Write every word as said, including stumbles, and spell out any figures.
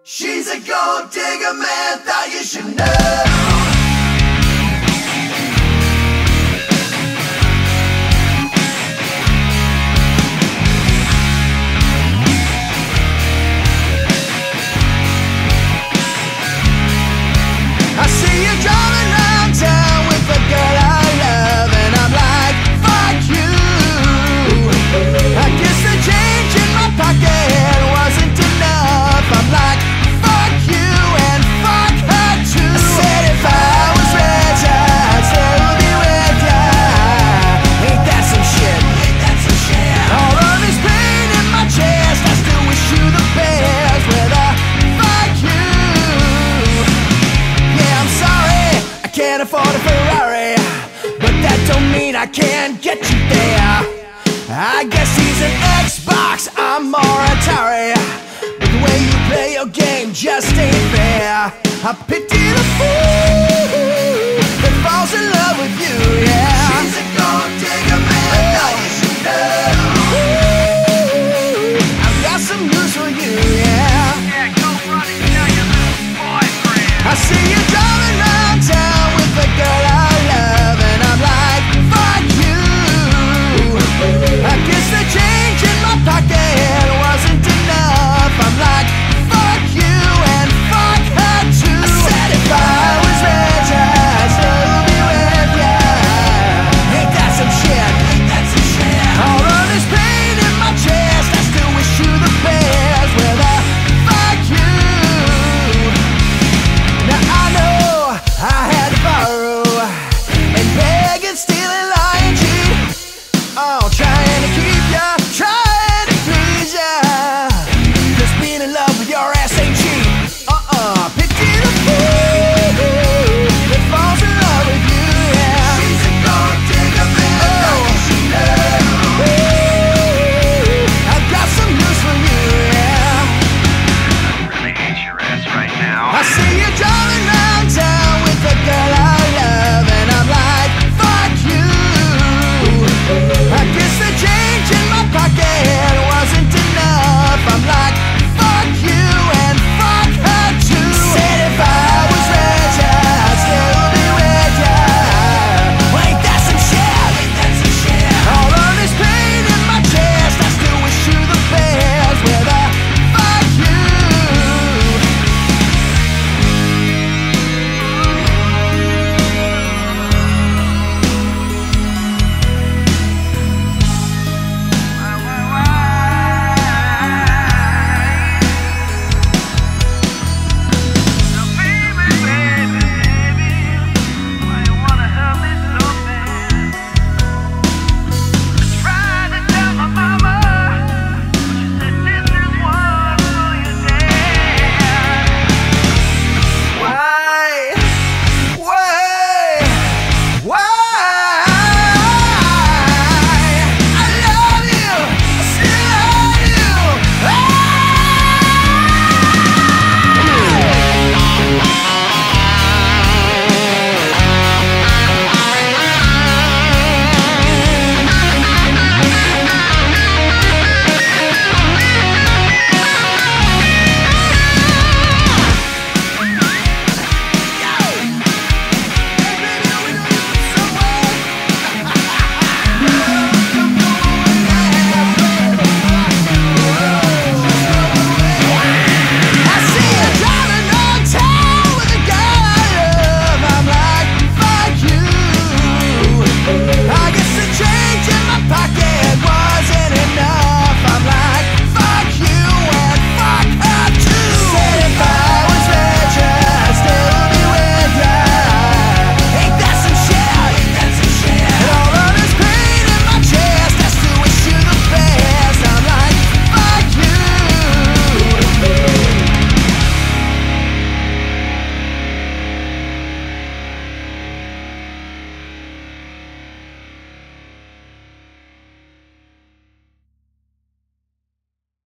She's a gold digger, man, thought you should know. I see you driving around town with a girl I love, and I'm like, fuck you. I guess the change in my pocket wasn't enough. I'm like, fuck you and fuck her too. I said if I was rich, I'd still be with ya. Ain't that some shit? Ain't that some shit? All of this pain in my chest, I still wish you the best with a fuck you. Yeah, I'm sorry, I can't afford a Ferrari, but that don't mean I can't get you there. I guess he's an Xbox, I'm more Atari, but the way you play your game just ain't fair. I pity the fool that falls in love with you, yeah. She's a gold digger, man,